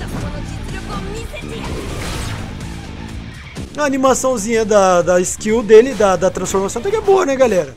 A animaçãozinha da skill dele, da transformação, até que é boa, né, galera?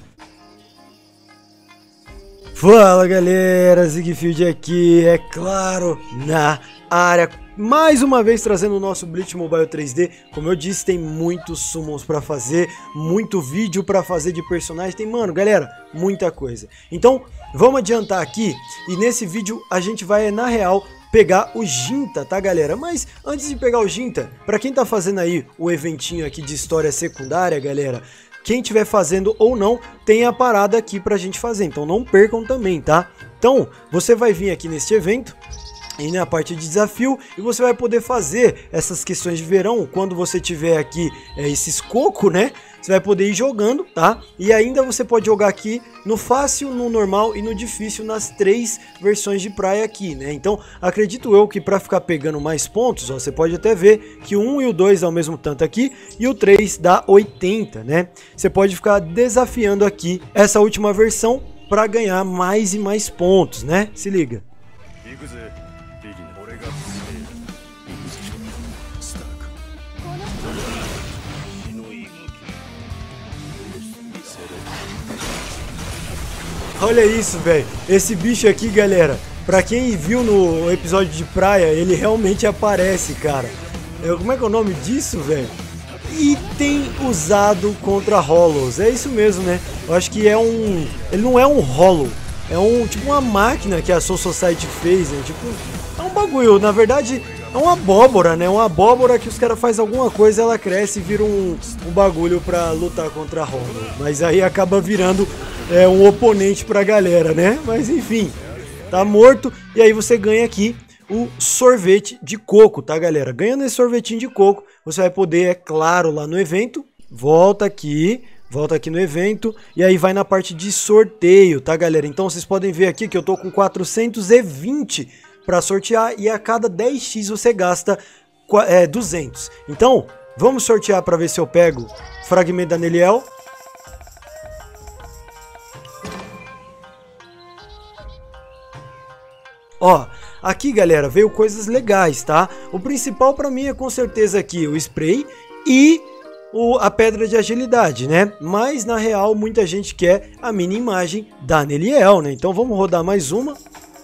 Fala, galera, Zigfield aqui, é claro, na área. Mais uma vez trazendo o nosso Bleach Mobile 3D. Como eu disse, tem muitos summons pra fazer, muito vídeo pra fazer de personagem. Tem, mano, galera, muita coisa. Então, vamos adiantar aqui. E nesse vídeo a gente vai, na real, pegar o Ginta, tá, galera? Mas antes de pegar o Ginta, pra quem tá fazendo aí o eventinho aqui de história secundária, galera, quem estiver fazendo ou não, tem a parada aqui pra gente fazer. Então não percam também, tá? Então, você vai vir aqui neste evento e na parte de desafio, e você vai poder fazer essas questões de verão. Quando você tiver aqui esses cocos, né, você vai poder ir jogando, tá? E ainda você pode jogar aqui no fácil, no normal e no difícil, nas 3 versões de praia aqui, né? Então, acredito eu que para ficar pegando mais pontos, ó, você pode até ver que o 1 e o 2 dá o mesmo tanto aqui, e o 3 dá 80, né? Você pode ficar desafiando aqui essa última versão para ganhar mais e mais pontos, né? Se liga. Olha isso, velho. Esse bicho aqui, galera, pra quem viu no episódio de praia, ele realmente aparece, cara. Como é que é o nome disso, velho? Item usado contra Hollows. É isso mesmo, né? Eu acho que é um... Ele não é um Hollow. É um tipo uma máquina que a Soul Society fez, né? Tipo, é um bagulho. Na verdade, é uma abóbora, né? Uma abóbora que os caras fazem alguma coisa, ela cresce e vira um bagulho pra lutar contra Hollow. Mas aí acaba virando... um oponente pra galera, né? Mas enfim, tá morto. E aí você ganha aqui o sorvete de coco, tá, galera? Ganhando esse sorvetinho de coco, você vai poder, é claro, lá no evento, volta aqui no evento, e aí vai na parte de sorteio, tá, galera? Então vocês podem ver aqui que eu tô com 420 pra sortear, e a cada 10x você gasta 200. Então, vamos sortear pra ver se eu pego fragmento da Neliel. Ó, aqui, galera, veio coisas legais, tá? O principal pra mim é com certeza aqui o spray e a pedra de agilidade, né? Mas na real muita gente quer a mini imagem da Neliel, né? Então vamos rodar mais uma.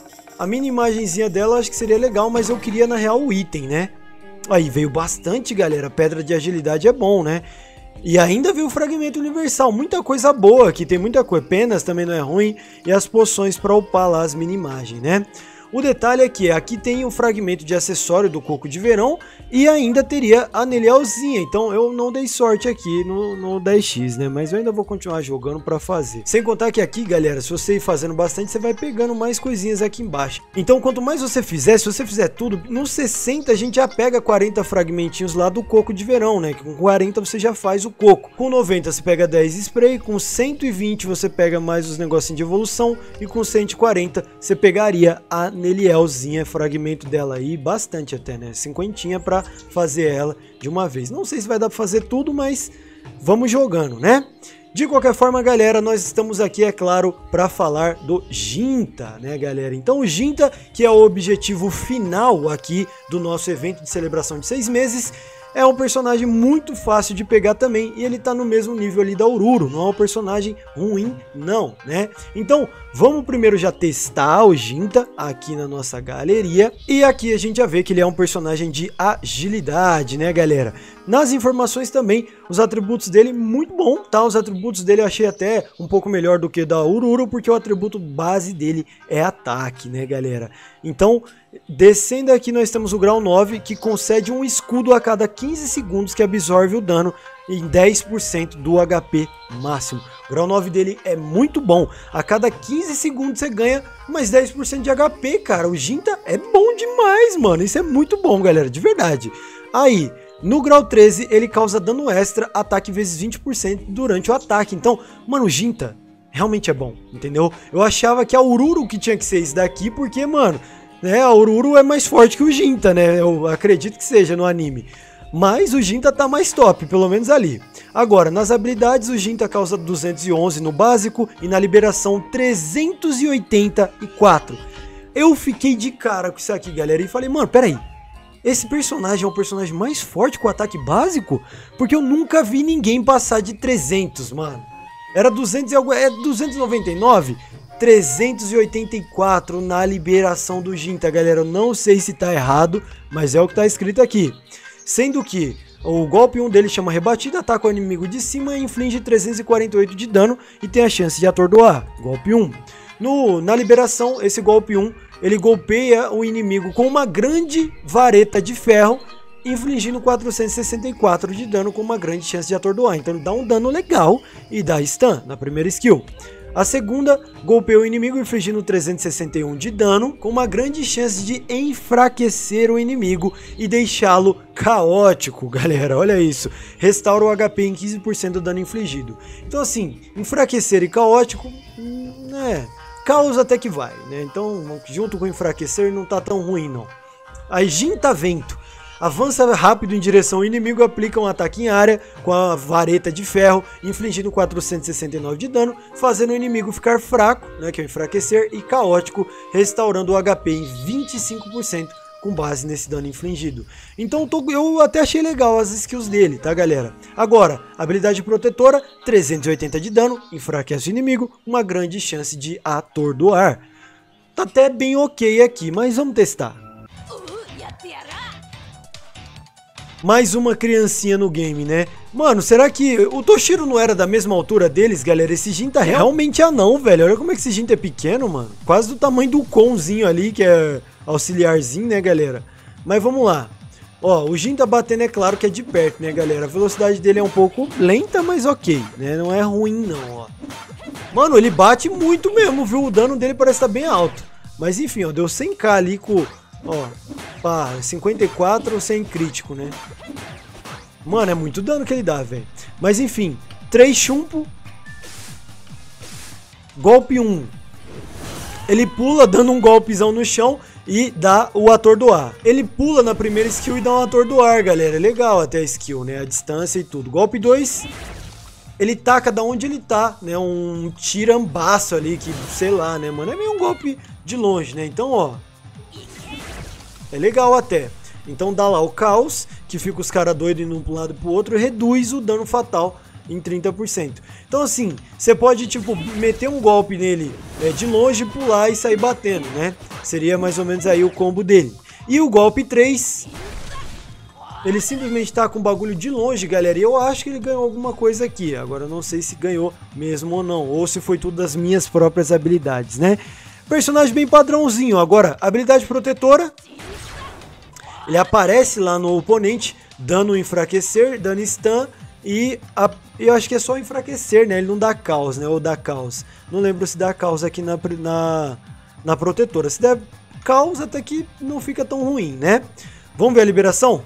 A mini imagenzinha dela acho que seria legal, mas eu queria na real o item, né? Aí veio bastante, galera. Pedra de agilidade é bom, né? E ainda veio o fragmento universal, muita coisa boa aqui, tem muita coisa. Penas também não é ruim, e as poções pra upar lá as mini imagens, né? O detalhe é que aqui tem o fragmento de acessório do coco de verão e ainda teria a Nelielzinha. Então eu não dei sorte aqui no 10x, né? Mas eu ainda vou continuar jogando pra fazer. Sem contar que aqui, galera, se você ir fazendo bastante, você vai pegando mais coisinhas aqui embaixo. Então quanto mais você fizer, se você fizer tudo, no 60 a gente já pega 40 fragmentinhos lá do coco de verão, né? Que com 40 você já faz o coco. Com 90 você pega 10 spray, com 120 você pega mais os negocinhos de evolução e com 140 você pegaria a Nelielzinha, fragmento dela aí, bastante até, né? 50 pra fazer ela de uma vez. Não sei se vai dar pra fazer tudo, mas vamos jogando, né? De qualquer forma, galera, nós estamos aqui, é claro, para falar do Ginta, né, galera? Então o Ginta, que é o objetivo final aqui do nosso evento de celebração de 6 meses, é um personagem muito fácil de pegar também, e ele tá no mesmo nível ali da Oruro, não é um personagem ruim não, né? Então, vamos primeiro já testar o Ginta aqui na nossa galeria, e aqui a gente já vê que ele é um personagem de agilidade, né, galera? Nas informações também, os atributos dele muito bom, tá? Os atributos dele eu achei até um pouco melhor do que da Oruro, porque o atributo base dele é ataque, né, galera? Então, descendo aqui nós temos o grau 9, que concede um escudo a cada 15 segundos que absorve o dano em 10% do HP máximo. O grau 9 dele é muito bom. A cada 15 segundos você ganha mais 10% de HP, cara. O Ginta é bom demais, mano. Isso é muito bom, galera, de verdade. Aí, no grau 13, ele causa dano extra, ataque vezes 20% durante o ataque. Então, mano, o Ginta realmente é bom, entendeu? Eu achava que a Oruro que tinha que ser esse daqui, porque, mano, né, a Oruro é mais forte que o Ginta, né? Eu acredito que seja no anime. Mas o Ginta tá mais top, pelo menos ali. Agora, nas habilidades, o Ginta causa 211 no básico e na liberação 384. Eu fiquei de cara com isso aqui, galera, e falei, mano, peraí. esse personagem é o personagem mais forte com ataque básico? Porque eu nunca vi ninguém passar de 300, mano. Era 200 e algo, é 299? 384 na liberação do Jinta, galera. Eu não sei se tá errado, mas é o que tá escrito aqui. Sendo que o golpe 1 dele chama Rebatida, ataca o inimigo de cima e inflige 348 de dano e tem a chance de atordoar. Golpe 1. Na liberação, esse golpe 1, ele golpeia o inimigo com uma grande vareta de ferro, infligindo 464 de dano com uma grande chance de atordoar. Então ele dá um dano legal e dá stun na primeira skill. A segunda, golpeia o inimigo infligindo 361 de dano, com uma grande chance de enfraquecer o inimigo e deixá-lo caótico, galera, olha isso. Restaura o HP em 15% do dano infligido. Então assim, enfraquecer e caótico, caos até que vai, né? Então, junto com enfraquecer não tá tão ruim, não. Aí, Jinta Vento. Avança rápido em direção ao inimigo, aplica um ataque em área com a vareta de ferro, infligindo 469 de dano, fazendo o inimigo ficar fraco, né, que é o enfraquecer, e caótico, restaurando o HP em 25% com base nesse dano infligido. Então eu até achei legal as skills dele, tá, galera? Agora, habilidade protetora, 380 de dano, enfraquece o inimigo, uma grande chance de atordoar. Tá até bem ok aqui, mas vamos testar. Mais uma criancinha no game, né? Mano, será que o Toshiro não era da mesma altura deles, galera? Esse Jinta realmente é anão, velho. Olha como é que esse Jinta é pequeno, mano. Quase do tamanho do Konzinho ali, que é auxiliarzinho, né, galera? Mas vamos lá. Ó, o Jinta batendo é claro que é de perto, né, galera? A velocidade dele é um pouco lenta, mas ok, né? Não é ruim, não, ó. Mano, ele bate muito mesmo, viu? O dano dele parece estar bem alto. Mas enfim, ó, deu 100k ali com... Ó, pá, 54 sem crítico, né? Mano, é muito dano que ele dá, velho. Mas enfim, 3 chumpo. Golpe 1. Ele pula dando um golpezão no chão e dá o atordoar. Ele pula na primeira skill e dá um atordoar, galera. É legal até a skill, né? A distância e tudo. Golpe 2. Ele taca da onde ele tá, né? Um tirambaço ali que, sei lá, né, mano? É meio um golpe de longe, né? Então, ó. É legal até. Então dá lá o caos, que fica os caras doidos indo pra um lado pro outro, e reduz o dano fatal em 30%. Então assim, você pode tipo meter um golpe nele de longe, pular e sair batendo, né? Seria mais ou menos aí o combo dele. E o golpe 3, ele simplesmente tá com o bagulho de longe, galera. E eu acho que ele ganhou alguma coisa aqui. Agora eu não sei se ganhou mesmo ou não, ou se foi tudo das minhas próprias habilidades, né? Personagem bem padrãozinho. Agora, habilidade protetora. Ele aparece lá no oponente, dando enfraquecer, dando stun e eu acho que é só enfraquecer, né? Ele não dá caos, né? Ou dá caos. Não lembro se dá caos aqui na protetora. Se der caos, até que não fica tão ruim, né? Vamos ver a liberação?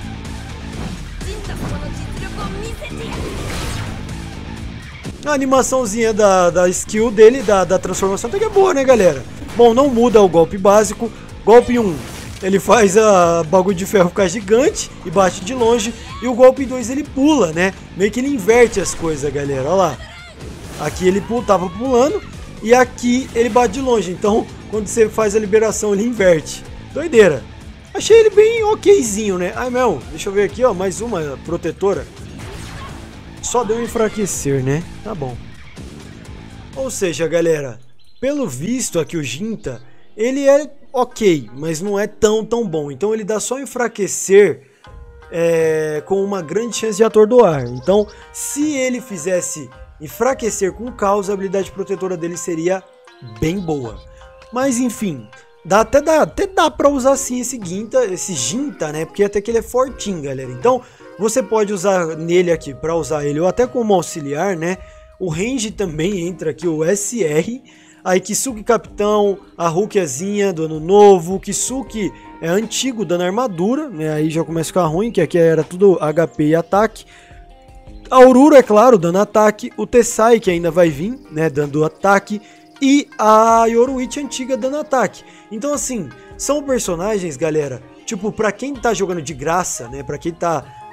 A animaçãozinha da skill dele, da transformação, até que é boa, né, galera? Bom, não muda o golpe básico. Golpe 1. Ele faz a bagulho de ferro ficar gigante e bate de longe. E o golpe 2 ele pula, né? Meio que ele inverte as coisas, galera. Olha lá. Aqui ele tava pulando e aqui ele bate de longe. Então, quando você faz a liberação, ele inverte. Doideira. Achei ele bem okzinho, né? Ai, meu, deixa eu ver aqui, ó. Mais uma protetora. Só deu um enfraquecer, né? Tá bom. Ou seja, galera, pelo visto aqui o Jinta, ele é ok, mas não é tão bom. Então ele dá só enfraquecer com uma grande chance de atordoar. Então se ele fizesse enfraquecer com caos, a habilidade protetora dele seria bem boa. Mas enfim, até dá pra usar sim esse Jinta, né? Porque até que ele é fortinho, galera. Então você pode usar nele aqui pra usar ele ou até como auxiliar, né? O range também entra aqui, o SR. A Ikisuki Capitão, a Rukiazinha do Ano Novo, o Kisuki é antigo dando armadura, né? Aí já começa a ficar ruim, que aqui era tudo HP e ataque. A Oruro, é claro, dando ataque. O Tessai, que ainda vai vir, né? Dando ataque. E a Yoruichi antiga dando ataque. Então assim, são personagens, galera, tipo, pra quem tá jogando de graça, né? Pra quem tá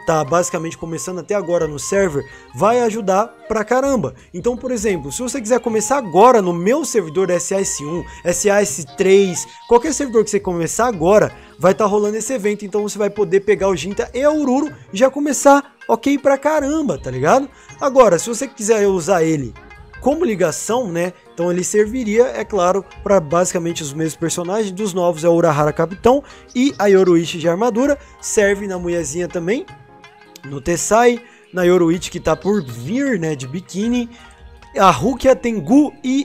tá basicamente começando até agora no server, vai ajudar pra caramba. Então, por exemplo, se você quiser começar agora no meu servidor SAS1, SAS3, qualquer servidor que você começar agora, vai estar rolando esse evento, então você vai poder pegar o Jinta e a Ururu e já começar ok pra caramba, tá ligado? Agora, se você quiser usar ele como ligação, né, então ele serviria, é claro, para basicamente os mesmos personagens. Dos novos é o Urahara Capitão e a Yoruichi de armadura, serve na mulherzinha também, no Tessai, na Yoruichi que tá por vir, né, de biquíni, a Rukia Tengu e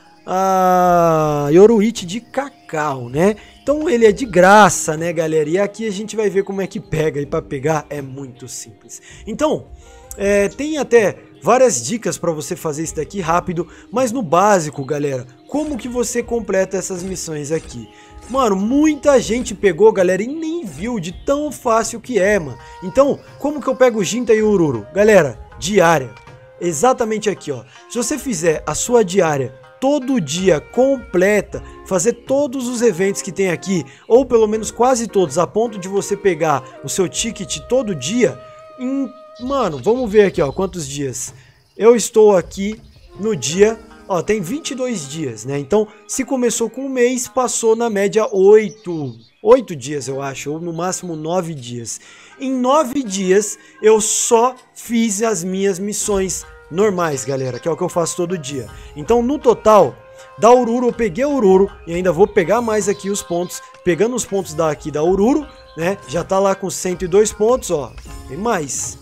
a Yoruichi de cacau, né? Então ele é de graça, né, galera? E aqui a gente vai ver como é que pega, e para pegar é muito simples. Então, tem até várias dicas para você fazer isso daqui rápido, mas no básico, galera, como que você completa essas missões aqui? Mano, muita gente pegou, galera, e nem viu de tão fácil que é, mano. Então, como que eu pego o Jinta e o Ururu? Galera, diária. Exatamente aqui, ó. Se você fizer a sua diária todo dia completa, fazer todos os eventos que tem aqui, ou pelo menos quase todos, a ponto de você pegar o seu ticket todo dia, mano, vamos ver aqui, ó, quantos dias. Eu estou aqui no dia, ó, tem 22 dias, né? Então, se começou com um mês, passou na média 8 dias, eu acho, ou no máximo 9 dias. Em 9 dias, eu só fiz as minhas missões normais, galera, que é o que eu faço todo dia. Então, no total, da Ururu, eu peguei a Ururu e ainda vou pegar mais aqui os pontos, pegando os pontos daqui da Ururu, né? Já tá lá com 102 pontos, ó, tem mais.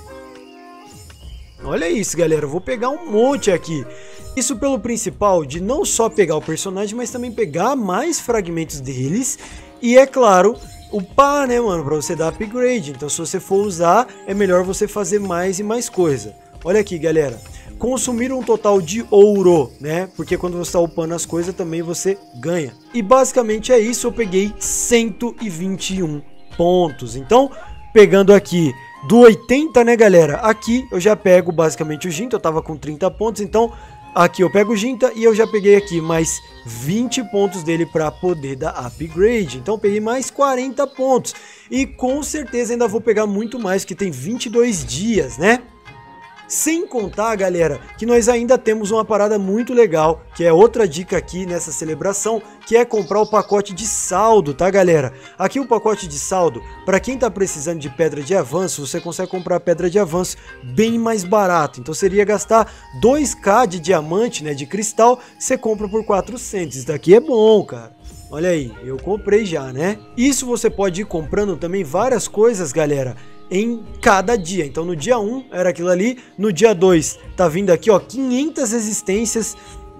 Olha isso, galera, eu vou pegar um monte aqui. Isso pelo principal de não só pegar o personagem, mas também pegar mais fragmentos deles. E é claro, upar, né, mano, pra você dar upgrade. Então se você for usar, é melhor você fazer mais e mais coisa. Olha aqui, galera, consumir um total de ouro, né, porque quando você tá upando as coisas também você ganha. E basicamente é isso, eu peguei 121 pontos. Então, pegando aqui do 80, né, galera, aqui eu já pego basicamente o Jinta, eu tava com 30 pontos, então aqui eu pego o Jinta e eu já peguei aqui mais 20 pontos dele para poder dar upgrade. Então eu peguei mais 40 pontos e com certeza ainda vou pegar muito mais, que tem 22 dias, né? Sem contar, galera, que nós ainda temos uma parada muito legal, que é outra dica aqui nessa celebração, que é comprar o pacote de saldo, tá, galera? Aqui o pacote de saldo, para quem tá precisando de pedra de avanço, você consegue comprar a pedra de avanço bem mais barato. Então seria gastar 2k de diamante, né, de cristal, você compra por 400. Isso daqui é bom, cara. Olha aí, eu comprei já, né? Isso você pode ir comprando também várias coisas, galera, em cada dia. Então no dia 1 era aquilo ali, no dia 2 tá vindo aqui, ó, 500 resistências.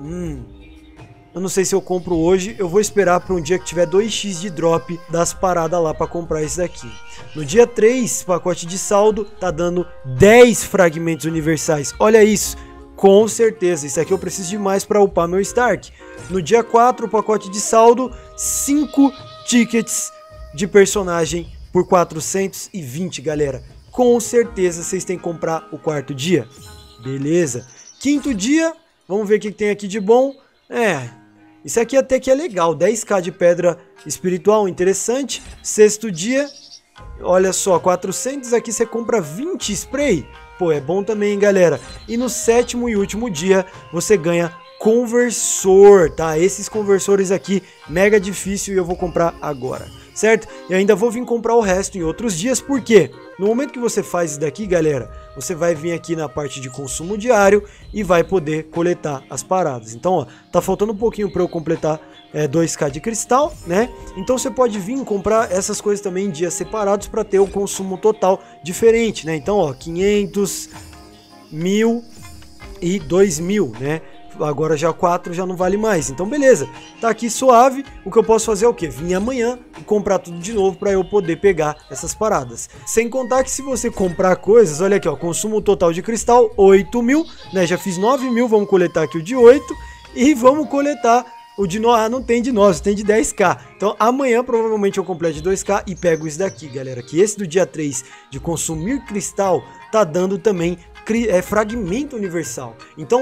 Eu não sei se eu compro hoje, eu vou esperar para um dia que tiver 2x de drop das paradas lá para comprar isso daqui. No dia 3, pacote de saldo, tá dando 10 fragmentos universais. Olha isso, com certeza, isso aqui eu preciso de mais para upar meu Stark. No dia 4, pacote de saldo, 5 tickets de personagem por 420, galera. Com certeza vocês têm que comprar o quarto dia. Beleza. Quinto dia, vamos ver o que tem aqui de bom. Isso aqui até que é legal. 10k de pedra espiritual, interessante. Sexto dia, olha só, 400. Aqui você compra 20 spray. Pô, é bom também, hein, galera. E no sétimo e último dia, você ganha conversor, tá? Esses conversores aqui, mega difícil, e eu vou comprar agora, certo? E ainda vou vir comprar o resto em outros dias, porque no momento que você faz isso daqui, galera, você vai vir aqui na parte de consumo diário e vai poder coletar as paradas. Então, ó, tá faltando um pouquinho para eu completar 2k de cristal, né? Então você pode vir comprar essas coisas também em dias separados para ter o consumo total diferente, né? Então, ó, 500, 1000 e 2000, né? Agora já 4 já não vale mais, então beleza, tá aqui suave. O que eu posso fazer é o que? Vir amanhã e comprar tudo de novo para eu poder pegar essas paradas. Sem contar que se você comprar coisas, olha aqui, ó, consumo total de cristal 8.000, né? Já fiz 9.000, vamos coletar aqui o de 8 e vamos coletar o de 9. Não tem de 9, tem de 10k. Então amanhã provavelmente eu completo de 2k e pego isso daqui, galera, que esse do dia 3 de consumir cristal tá dando também fragmento universal. Então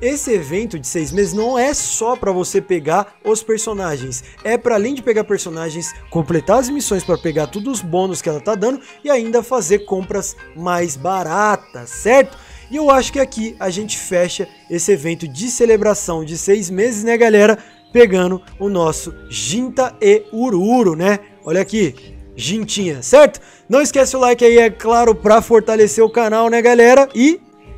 esse evento de 6 meses não é só para você pegar os personagens, é para além de pegar personagens, completar as missões para pegar todos os bônus que ela tá dando e ainda fazer compras mais baratas, certo? E eu acho que aqui a gente fecha esse evento de celebração de 6 meses, né, galera? Pegando o nosso Jinta e Ururu, né? Olha aqui, Jintinha, certo? Não esquece o like aí, é claro, pra fortalecer o canal, né, galera? E...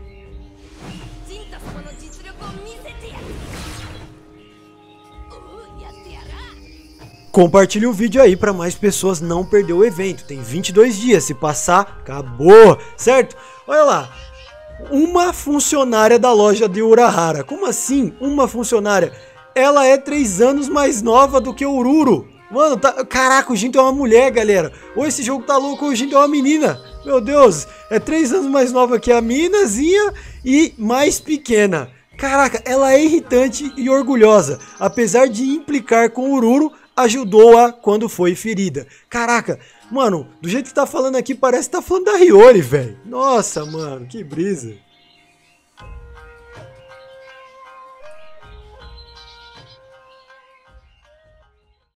compartilhe o vídeo aí para mais pessoas não perder o evento. Tem 22 dias, se passar, acabou, certo? Olha lá, uma funcionária da loja de Urahara. Como assim, uma funcionária? Ela é 3 anos mais nova do que o Ururu. Mano, tá... caraca, o Jinta é uma mulher, galera. Ou esse jogo tá louco, ou o Jinta é uma menina. Meu Deus, é 3 anos mais nova que a minazinha e mais pequena. Caraca, ela é irritante e orgulhosa. Apesar de implicar com o Ururu, ajudou-a quando foi ferida. Caraca, mano, do jeito que tá falando aqui, parece que tá falando da Hiyori, velho. Nossa, mano, que brisa.